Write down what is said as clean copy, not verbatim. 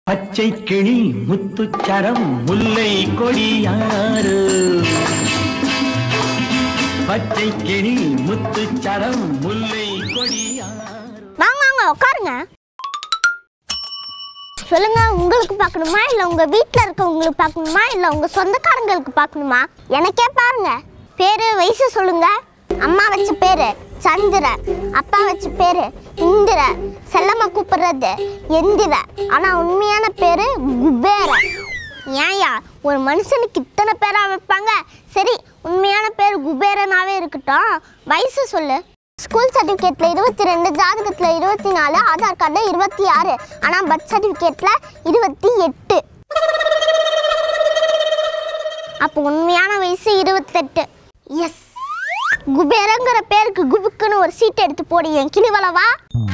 பச்சை கிளி முத்துச்சரம் முல்லை கொடியாறு. பச்சை கிளி முத்துச்சரம் முல்லை கொடியாறு. வாங்க வாங்க உட்காருங்க. சொல்லுங்க, உங்களுக்கு பார்க்கணுமா இல்லை உங்க வீட்டில் இருக்கவங்களுக்கு பார்க்கணுமா இல்லை உங்க சொந்தக்காரங்களுக்கு பார்க்கணுமா? எனக்கே பாருங்க. பேரு வயசு சொல்லுங்க. அம்மா வச்ச பேரு சந்திர, அப்பா வச்ச பேரு இந்திர, செல்லம்மா கூப்பிடுறது எந்திர, ஆனா உண்மையான பேரு குபேர. ஏன்யா ஒரு மனுஷனுக்கு இத்தனை பேரா வைப்பாங்க? சரி, உண்மையான பேர் குபேரனாவே இருக்கட்டும். வயசு சொல்லு. ஸ்கூல் சர்டிஃபிகேட்ல 22, ஜாதகத்துல 24, ஆதார் கார்டுல 26, ஆனா பர்த் சர்டிஃபிகேட்ல 28. அப்போ உண்மையான வயசு 28. எஸ், குபேரங்கிற பேருக்கு குபுக்குன்னு ஒரு சீட் எடுத்து போடு என் கிளிவளவா.